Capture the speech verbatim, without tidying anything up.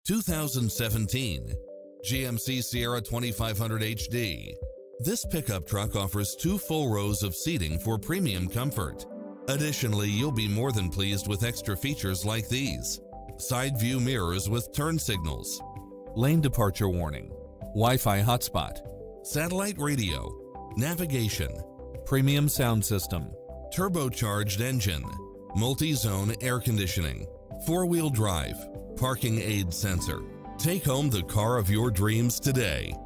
two thousand seventeen G M C Sierra twenty-five hundred H D. This pickup truck offers two full rows of seating for premium comfort. Additionally, you'll be more than pleased with extra features like these: side view mirrors with turn signals, lane departure warning, Wi-Fi hotspot, satellite radio, navigation, premium sound system, turbocharged engine, multi-zone air conditioning, four-wheel drive, parking aid sensor. Take home the car of your dreams today.